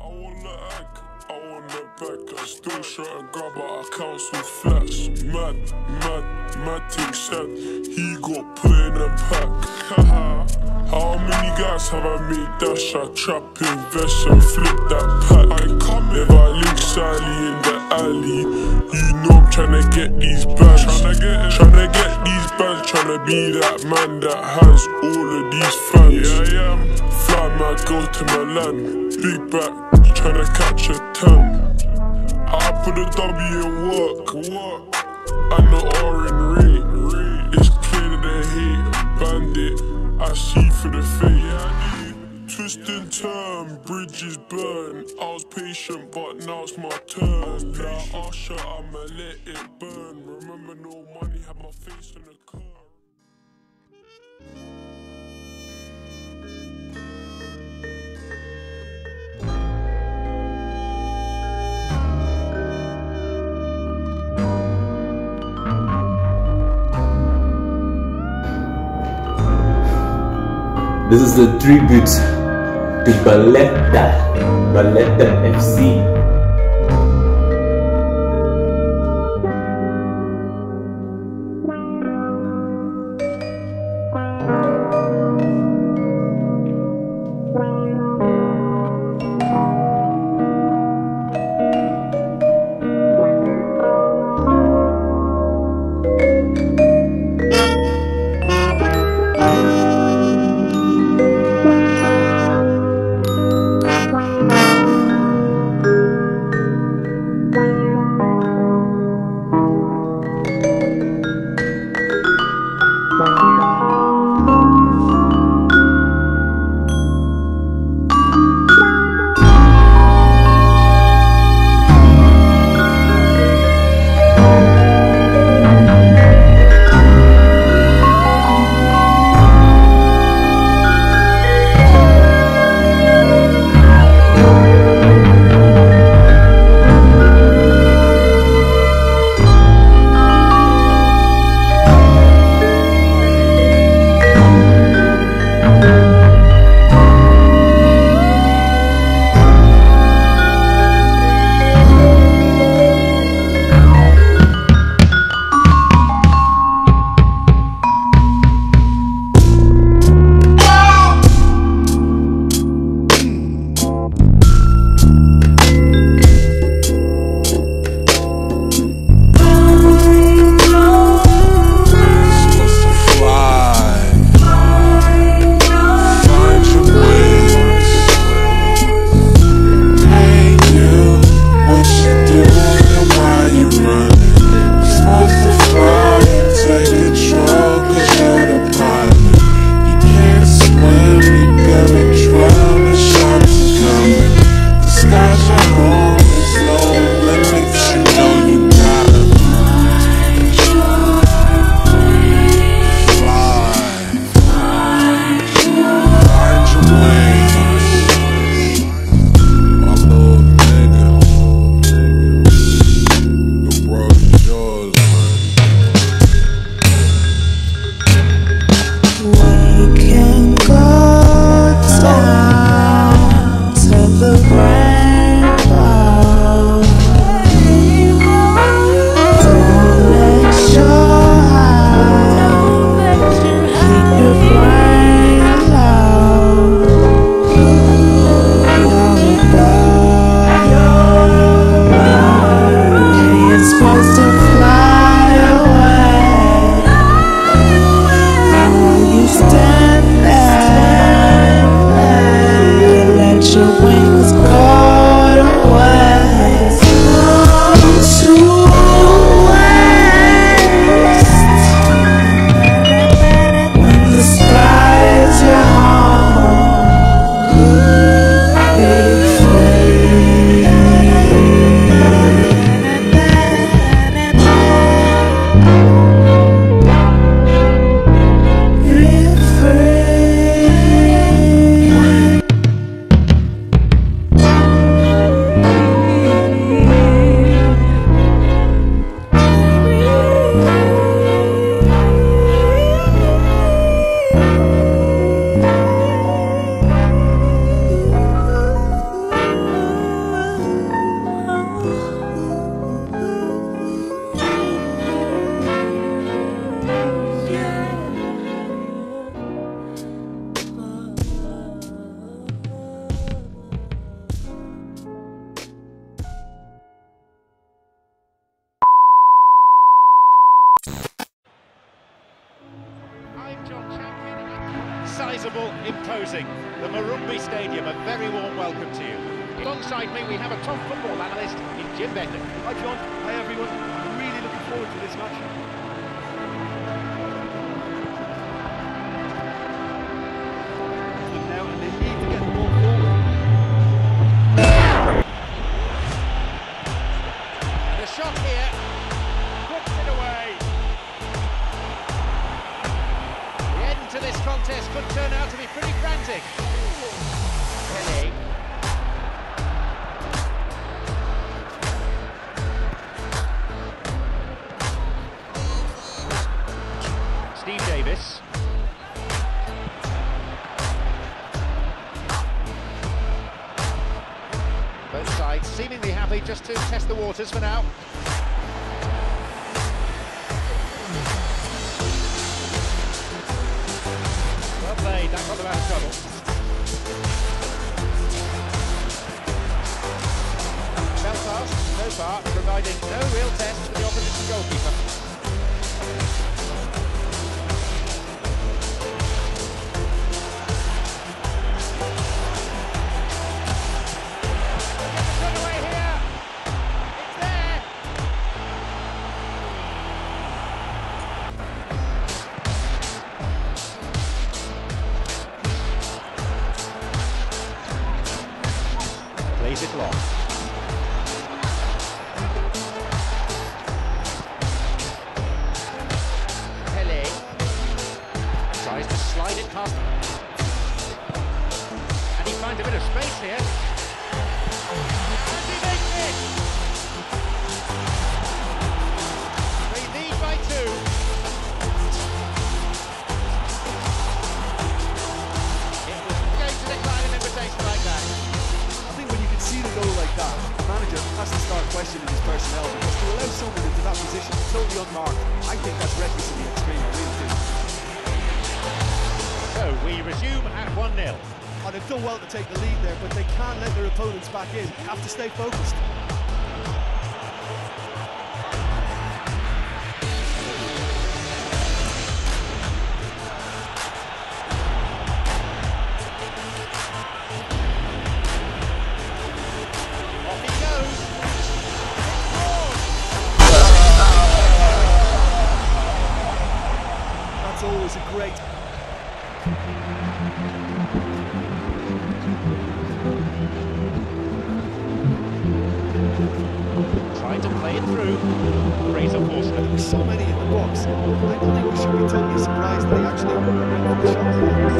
want the egg, I want the back. I still shot and grab out council flats. Mad thing said he got put in a pack. How many guys have I made dash? I trap, invest and flip that pack. If I link Sally in the alley, you know I'm tryna get these bands. Tryna get these bands, tryna be that man that has all of these fans. Fly my girl to Milan, big back, tryna catch a 10. I put a W in work, and the R in rate. It's clear that they hate, bandit, I see for the fate. Twist and turn, bridges burn. I was patient, but now it's my turn. Like Usher, I'ma let it burn. Remember, no money, had my face on the curb. This is the tribute to Ballet FC. morning. The Marumbi Stadium, a very warm welcome to you. Alongside me, we have a top football analyst in Jim Benton. Hi John, hi everyone. I'm really looking forward to this match. Now, and they need to get the ball forward. And a shot here, puts it away. The end to this contest could turn out to be pretty frantic. Kelly. Steve Davis. Both sides seemingly happy just to test the waters for now. Well played, that got them out of trouble. Belfast, so far, providing no real test for the opposition goalkeeper. Plays it long. Pele tries to slide it past, and he finds a bit of space here. And he makes it! They lead by 2. It was going to decline an invitation like that. See the goal like that, the manager has to start questioning his personnel, because to allow someone into that position totally unmarked, I think that's reckless in the extreme, I really do. So we resume at 1-0. And they've done well to take the lead there, but they can't let their opponents back in. They have to stay focused. Always a great. Trying to play it through. Great enforcement. There's so many in the box. I don't think we should be totally surprised that he actually went for the shot.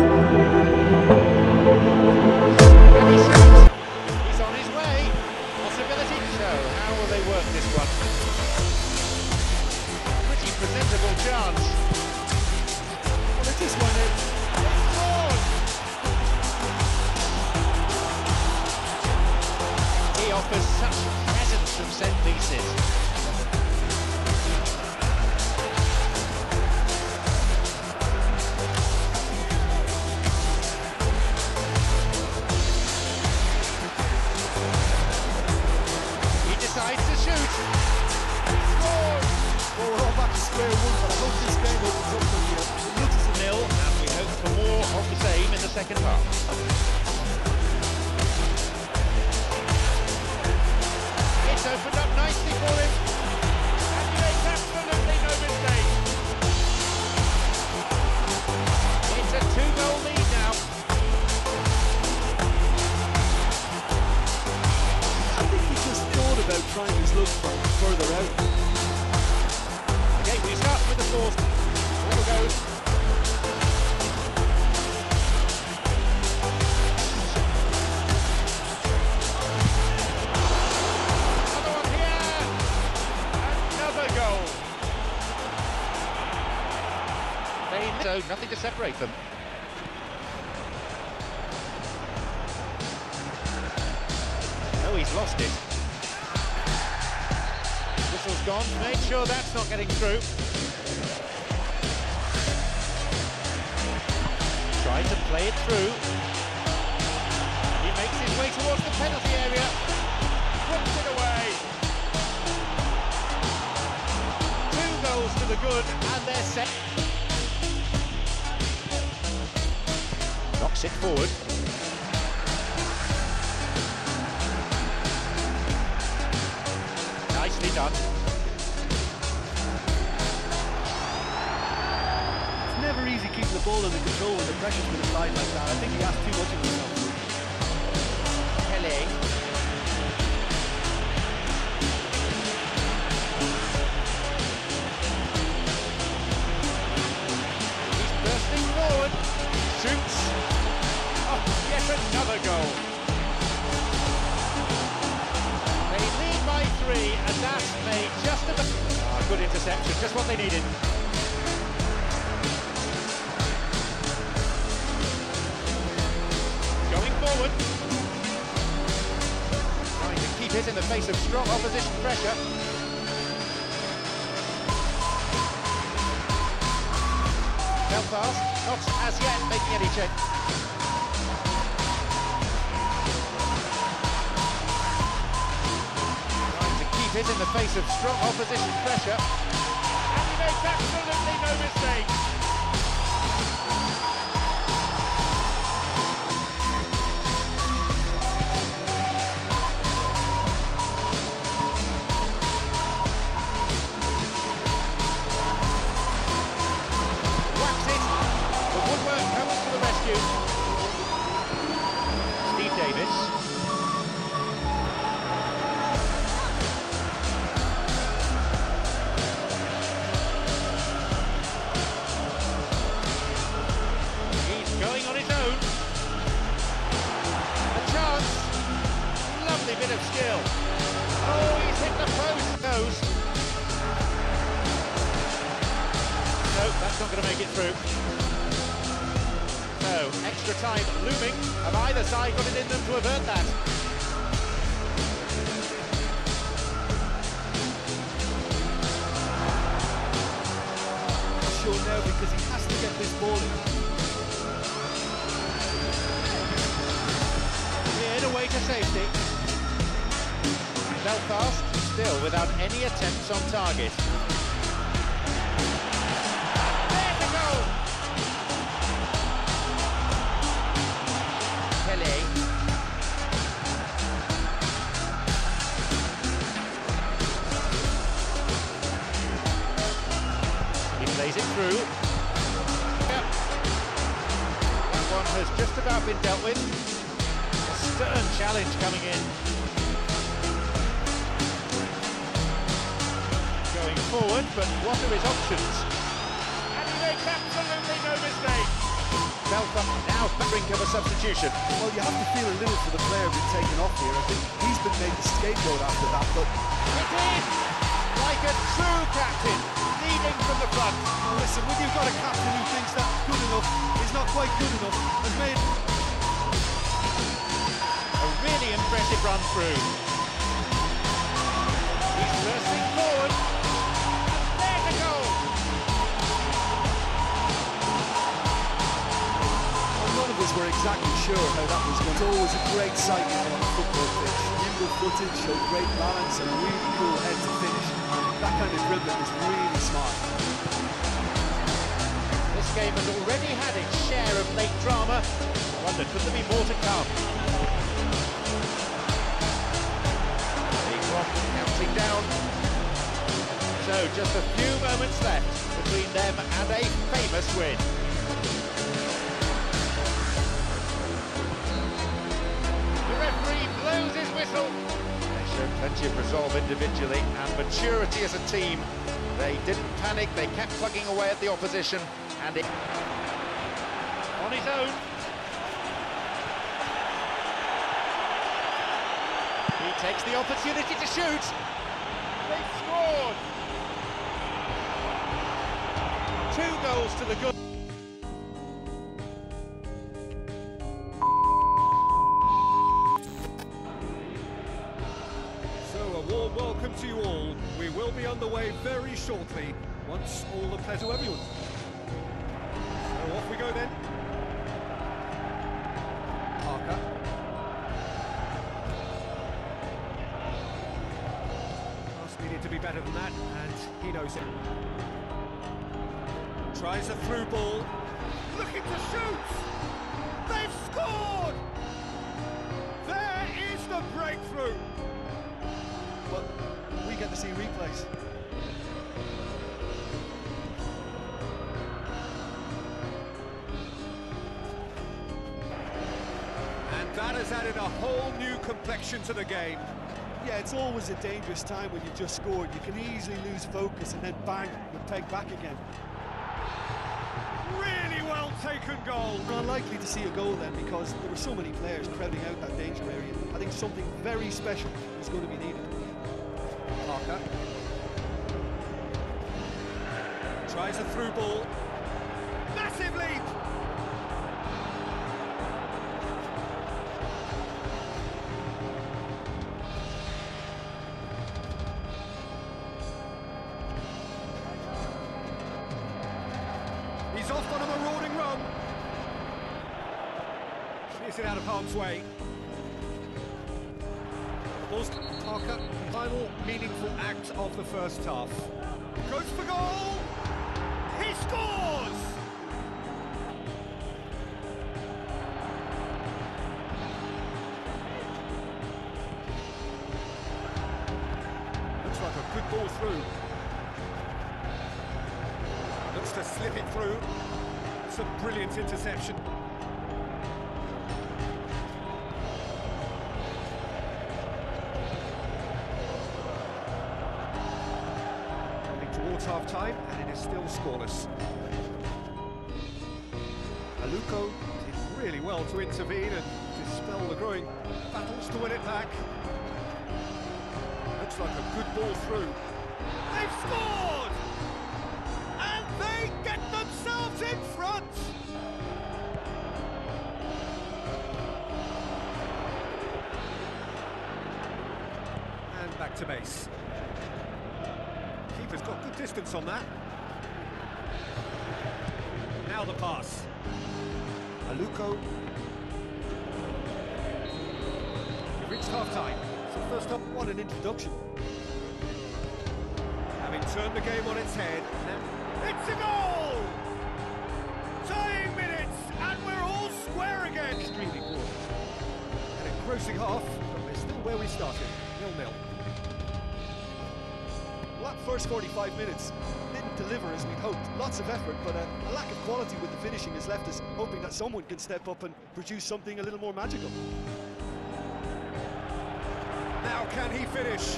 And he shoots. He's on his way. Possibility to show. How will they work this one? Pretty presentable chance. This one in. He offers such presence from set pieces. He decides to shoot. Well, we're all back to square one, but I hope this game opens up from here. It looks as 0, and we hope for more of the same in the second half. It's opened up nicely for him, and he makes absolutely no mistake. It's a 2-goal lead now. I think he just thought about trying his luck from further out. Okay, we start with the fourth. Ball goes. Another one here. Another goal. So nothing to separate them. Oh, he's lost it. Whistle's gone. Make sure that's not getting through. Tried to play it through. He makes his way towards the penalty area. Puts it away. 2 goals to the good, and they're set. Knocks sit forward. Nicely done. It's never easy keeping the ball under control when the pressure's been applied like that. I think he asked too much of himself. Kelly. He's bursting forward. Shoots. Oh, yet another goal. They lead by 3, and that's made just about... Oh, good interception, just what they needed. Going forward. Trying to keep it in the face of strong opposition pressure. Belfast, not as yet making any change. Trying to keep it in the face of strong opposition pressure. And he makes absolutely no mistake. Steve Davis. He's going on his own. A chance. Lovely bit of skill. Oh, he's hit the post. Nose. No, that's not going to make it through. So, extra time looming. Have either side got it in them to avert that? Not sure now because he has to get this ball in. Cleared away to safety. Belfast still without any attempts on target. There's the goal! He plays it through. Yep. That one has just about been dealt with. A stern challenge coming in. Going forward, but what are his options? And he makes absolutely no mistake. Belfast now the brink of a substitution. Well, you have to feel a little for the player being taken off here. I think he's been made the scapegoat after that, but... It is! Like a true captain, leading from the front. Well, listen, when you've got a captain who thinks that good enough is not quite good enough, has made... A really impressive run through. He's bursting forward. There's a goal! None of us were exactly sure how that was going. It's always a great sight on a football pitch. Nimble footed, showed great balance and really cool head to finish. That kind of dribbling is really smart. This game has already had its share of late drama. I wonder, could there be more to come? The clock counting down. So just a few moments left between them and a famous win. Blows his whistle. They showed plenty of resolve individually and maturity as a team. They didn't panic, they kept plugging away at the opposition and it... On his own. He takes the opportunity to shoot. They've scored. 2 goals to the good. Warm welcome to you all. We will be on the way very shortly once all the pleasure to everyone. So off we go then. Parker. Pass needed to be better than that, and he knows it. Tries a through ball. Looking to shoot! They've through. But we get to see replays. And that has added a whole new complexion to the game. Yeah, it's always a dangerous time when you've just scored. You can easily lose focus and then bang, you're pegged back again. Really well taken goal. We're unlikely to see a goal then because there were so many players crowding out that danger area. I think something very special is going to be needed. Parker tries a through ball. Massive leap! He's off on a marauding run. Clears it out of harm's way. Ball's to Parker, final meaningful act of the first half. Goes for goal! He scores! Looks like a good ball through. Looks to slip it through. It's a brilliant interception. Towards half-time, and it is still scoreless. Aluko did really well to intervene and dispel the growing battles to win it back. Looks like a good ball through. They've scored! And they get themselves in front! And back to base. Keeper's got good distance on that. Now the pass. Aluko. We've reached half-time. So first up, what an introduction. Having turned the game on its head, it's a goal! Tying minutes, and we're all square again! Extremely good. An engrossing half, but we're still where we started, 0-0. Well, that first 45 minutes didn't deliver as we'd hoped. Lots of effort, but a lack of quality with the finishing has left us hoping that someone can step up and produce something a little more magical. Now can he finish?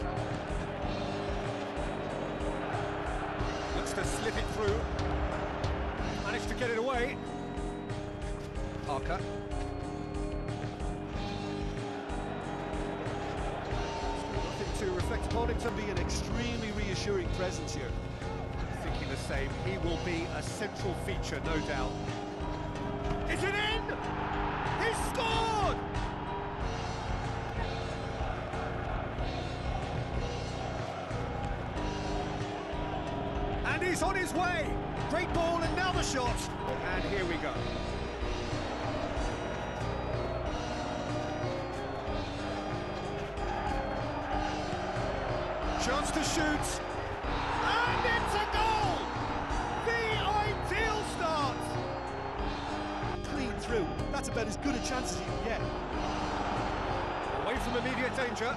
Looks to slip it through. Managed to get it away. Parker. To reflect upon it, To be an extremely reassuring presence here. thinking the same. He will be a central feature, no doubt. Is it in? He scored! And he's on his way. Great ball, and now the shot. And here we go. Chance to shoot, and it's a goal! The ideal start! Clean through. That's about as good a chance as you can get. Away from immediate danger.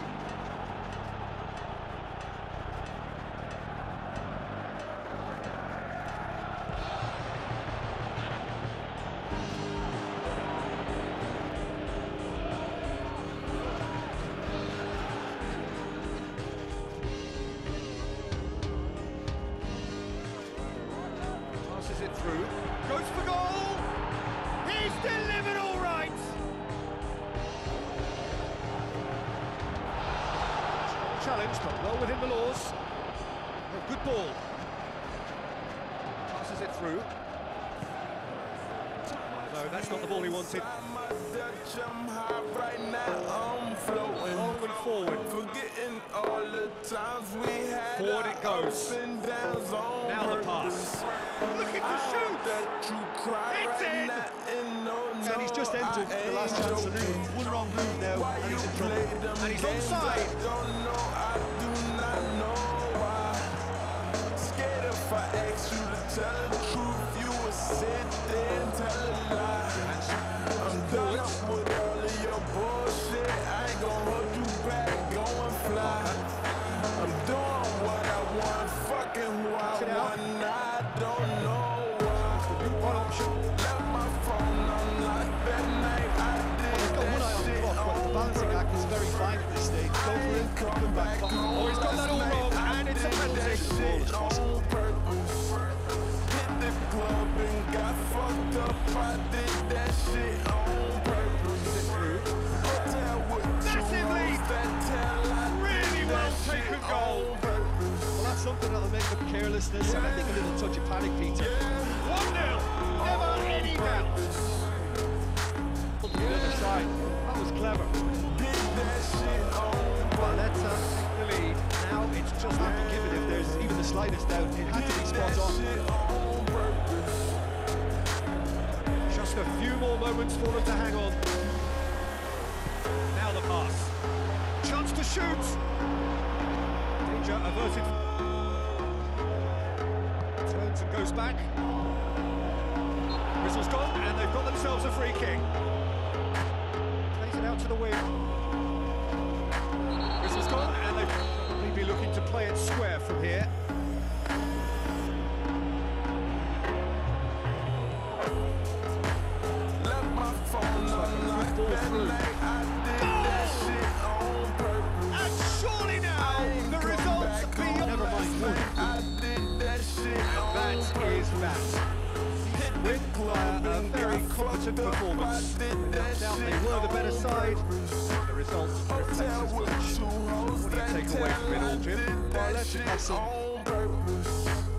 It through, goes for goal! He's delivered all right! Challenge, but well within the laws. A good ball. Passes it through. No, that's not the ball he wanted. Long and forward. Forward it goes. Now the pass. Looking to shoot! It's in! And he's just entered the last chance saloon. One wrong move now, and he's in trouble. And he's onside! Scared if I ask you to tell the truth, you would sit there and tell a lie. I'm done up with all of your bullshit. I ain't gonna hold you back. is very fine at this stage. Go for it, come back. Oh, he's got that all wrong, and it's a penalty. Massively, really well taken goal. Well, that's something that'll make them carelessness, and I think a little touch of panic, Peter. 1-0, never any doubt. The other side, that was clever. Balletta, the lead. Now it's just have to give it if there's even the slightest doubt. It had to be spot on. Just a few more moments for them to hang on. Now the pass. Chance to shoot. Danger averted. Turns and goes back. Whistle's gone, and they've got themselves a free kick. Plays it out to the wing. Whistle's gone, and they'll probably be looking to play it square from here. And surely now the results beyond. Never mind one. And that is that. With a very competent performance. Without doubt they were the better side. The result reflects as much. What do you take away from it all, Jim? Well, let's